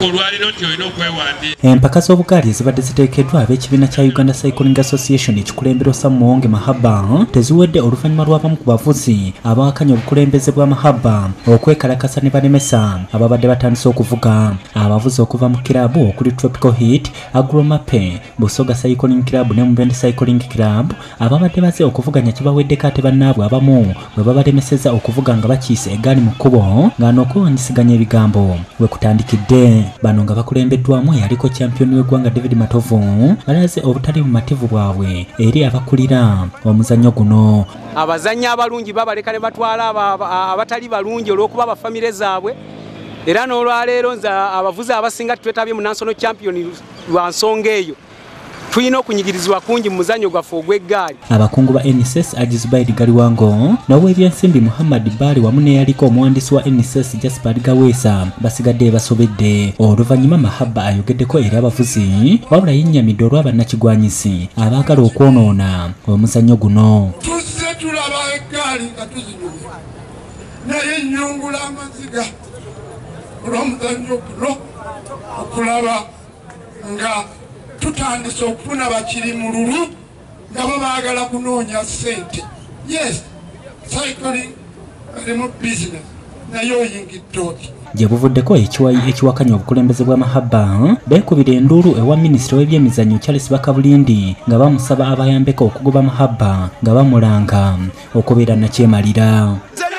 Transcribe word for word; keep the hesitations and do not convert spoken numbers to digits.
Empaka z'obugaali zibadde ziteekeddwa ab'ekibiina kya Uganda Cycling Association ekikulembera Sam Muwonge Mahaba teziwedde oluvannyuma lw'abamu ku bavuzi abawakanya obukulembeze bwa Mahaba okwekalakasa ne balemesa ababadde batandise okuvuga. Abavuzi okuva mu kiraabu okuli Tropical Heat, Agromape, Busoga Cycling Club ne Mubende Cycling Club ababadde baze okuvuganya kibaweddeko ate bannaabwe abamu bwe babalemeseza okuvuga nga bakiise eggaali mu kkubo nga n'okuwanyisiganya ebigambo we kutandikidde. Bano nga bakulembeddwamu yaliko champion w'eggwanga David Matovu balaze obutali bumativu bwabwe eri abakulira omuzannyo guno. Abazannyi abalungi babaleka ne batwala abatali balungi olw'okuba abafamire zaabwe era n'olwaleero nze abavuzi abasinga twetabye mu national champion lwa nsonga eyo tulina okunyigirizibwa kungi mu muzannyo gwaffe ogw'eggaali. Abakungu ba N S S Agizubaidi Galiwango n'ow'ebyensimbi Muhammad Bali wamu n'eyaliko omuwandiisi wa N S S Jasper Gaweesa basigadde basobedde. Oluvannyuma Mahaba ayogeddeko eri abavuzi wabula yennyamidde olw'abannakigwanyisi abaagala okwonoona omuzannyo guno. Tuzze tulaba eggaali nga tuzinyumya naye nnyungula amaziga olw'omuzannyo guno okulaba nga tutandise okufuna bakiri mu lulu nga babaagala kunoonya ssente. Yes, cycling ali mu business naye oyingidde oti. Gye buvuddeko ekiwayi ekiwakanya obukulembeze bwa Mahaba beekubira enduulu ewa minisitule w'ebyemizannyo Charles Bakabulindi nga bamusaba abayambeko okugoba Mahaba nga bamulanga okubeera nakyemalira.